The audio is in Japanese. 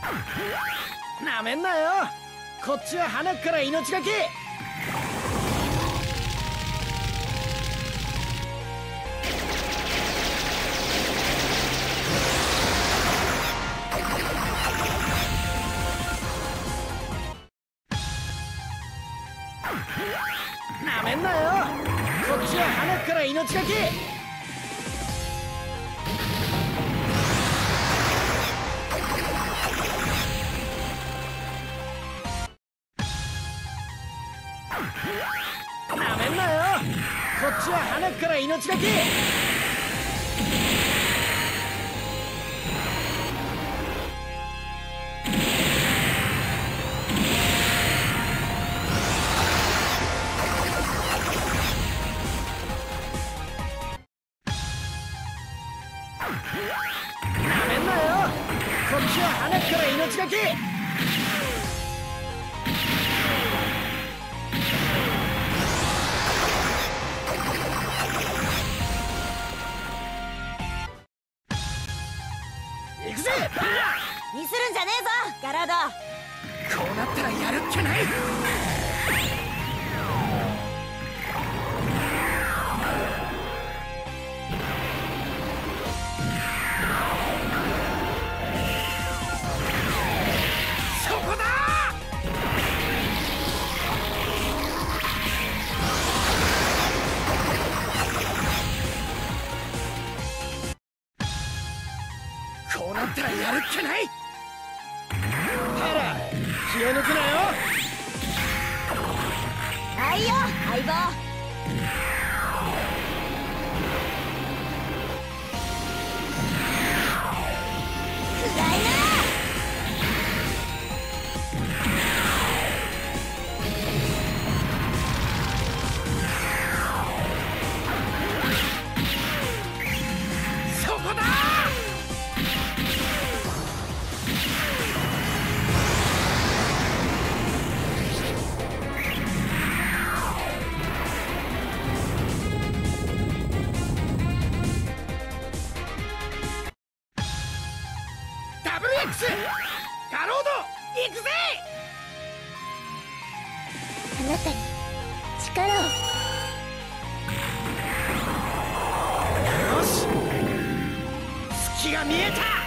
なめんなよ。こっちは花から命がけ。なめんなよ。こっちは花から命がけ。なめんなよ。こっちは花から命がけ。なめんなよ。こっちは花から命がけ。行くぜ。 ミスるんじゃねえぞガラード。 こうなったらやるっきゃない。そこだ。こうなったらやるっきゃない。タラ、気を抜くなよ。 はいよ相棒。くらいな。 そこだ。ダブル X ガロード行くぜ。 あなたに力を。 よし、月が見えた。